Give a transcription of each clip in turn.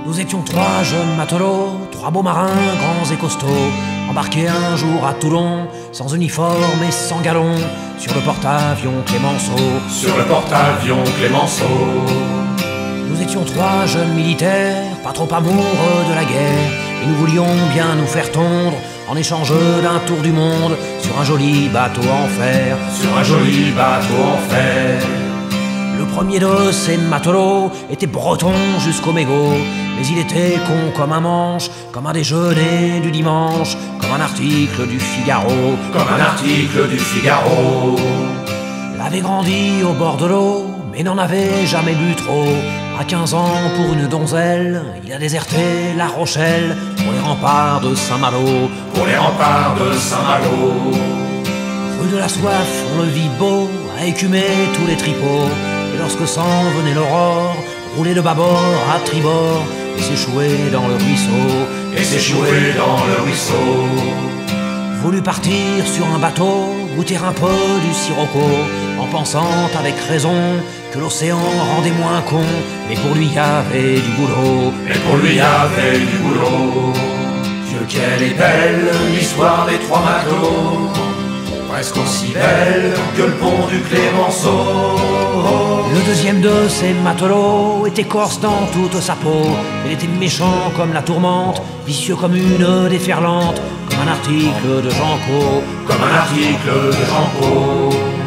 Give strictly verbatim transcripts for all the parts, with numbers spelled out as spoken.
Nous étions trois jeunes matelots, trois beaux marins, grands et costauds, embarqués un jour à Toulon, sans uniforme et sans galon, sur le porte-avions Clémenceau. Sur le porte-avions Clémenceau. Nous étions trois jeunes militaires, pas trop amoureux de la guerre, et nous voulions bien nous faire tondre en échange d'un tour du monde sur un joli bateau en fer. Sur un joli bateau en fer. Le premier de ces matelots était breton jusqu'au mégot, mais il était con comme un manche, comme un déjeuner du dimanche, comme un article du Figaro. Comme un article du Figaro. Il avait grandi au bord de l'eau, mais n'en avait jamais bu trop. À quinze ans, pour une donzelle, il a déserté La Rochelle pour les remparts de Saint-Malo. Pour les remparts de Saint-Malo. Rue de la Soif, on le vit beau, à écumer tous les tripots. Et lorsque s'en venait l'aurore, rouler de bâbord à tribord et s'échouer dans le ruisseau. Et s'échouer dans le ruisseau. Voulut partir sur un bateau, goûter un peu du sirocco, en pensant avec raison que l'océan rendait moins con, mais pour lui y avait du boulot. Mais pour lui y avait du boulot. Dieu, quelle est belle l'histoire des trois matelots, presque aussi belle que le pont du Clémenceau. Le deuxième de ces matelots était corse dans toute sa peau. Il était méchant comme la tourmente, vicieux comme une déferlante, comme un article de Janco. Comme un article de Janco.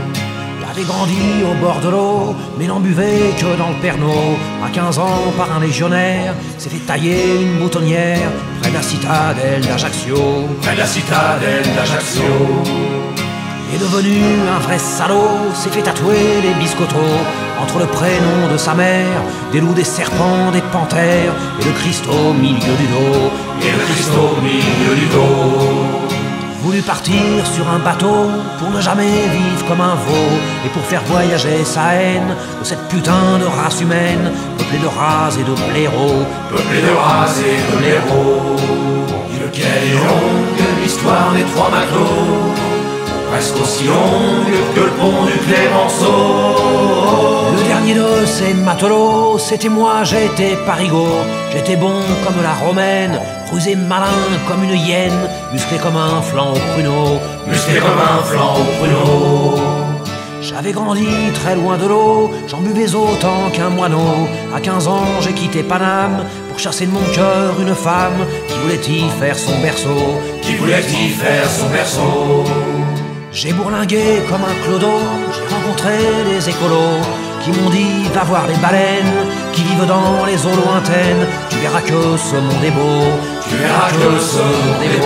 Il avait grandi au bord de l'eau, mais n'en buvait que dans le Pernod. À quinze ans, par un légionnaire, s'est fait tailler une boutonnière près de la citadelle d'Ajaccio. Près de la citadelle d'Ajaccio. Il est devenu un vrai salaud, s'est fait tatouer les biscottos entre le prénom de sa mère, des loups, des serpents, des panthères, et le Christ au milieu du dos. Et le Christ au milieu du dos. Voulut partir sur un bateau pour ne jamais vivre comme un veau, et pour faire voyager sa haine de cette putain de race humaine, peuplée de rats et de blaireaux. Peuplée de rats et de blaireaux. Dieu, quelle est longue l'histoire des trois matelots, presque aussi longue que le pont du Clémenceau. Le dernier de ces matelots, c'était moi, j'étais parigot. J'étais bon comme la romaine, rusé malin comme une hyène, musclé comme un flanc au pruneau. Musclé comme un flanc au pruneau. J'avais grandi très loin de l'eau, j'en buvais autant qu'un moineau. À quinze ans, j'ai quitté Paname pour chasser de mon cœur une femme qui voulait y faire son berceau. Qui voulait y faire son berceau. J'ai bourlingué comme un clodo, j'ai rencontré des écolos qui m'ont dit va voir les baleines qui vivent dans les eaux lointaines. Tu verras que ce monde est beau, Tu verras que ce monde est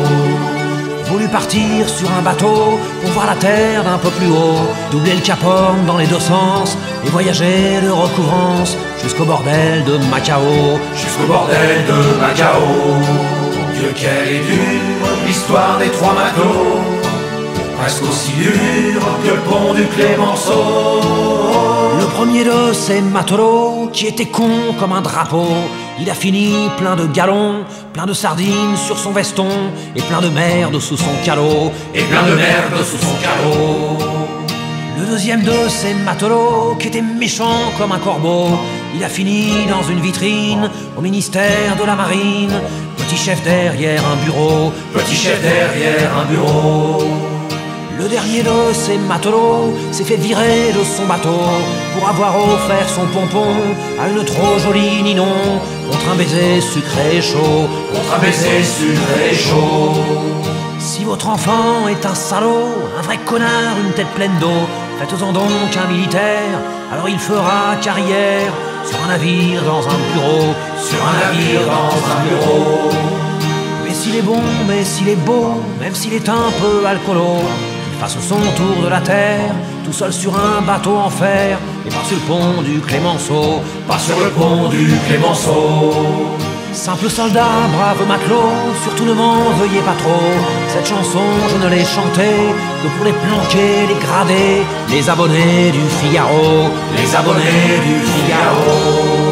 beau. Voulu partir sur un bateau pour voir la terre d'un peu plus haut, doubler le Cap Horn dans les deux sens et voyager de recouvrance jusqu'au bordel de Macao. Jusqu'au bordel de Macao. Dieu, quelle est dure l'histoire des trois matelots, presque aussi dure que le pont du Clémenceau. Le premier de ces matelots, qui était con comme un drapeau, il a fini plein de galons, plein de sardines sur son veston, et plein de merde sous son calot. Et plein de merde sous son calot. Le deuxième de ces matelots, qui était méchant comme un corbeau, il a fini dans une vitrine au ministère de la Marine, petit chef derrière un bureau. Petit chef derrière un bureau. Le dernier de ces matelots s'est fait virer de son bateau pour avoir offert son pompon à une trop jolie ninon, contre un baiser sucré et chaud. Contre un baiser sucré et chaud. Si votre enfant est un salaud, un vrai connard, une tête pleine d'eau, faites-en donc un militaire, alors il fera carrière sur un navire dans un bureau. Sur un navire dans un bureau. Mais s'il est bon, mais s'il est beau, même s'il est un peu alcoolo, fasse son tour de la terre, tout seul sur un bateau en fer, et pas sur le pont du Clémenceau. Pas sur le pont du Clémenceau. Simple soldat, brave matelot, surtout ne m'en veuillez pas trop. Cette chanson, je ne l'ai chantée que pour les planquer, les grader, les abonnés du Figaro. Les abonnés du Figaro.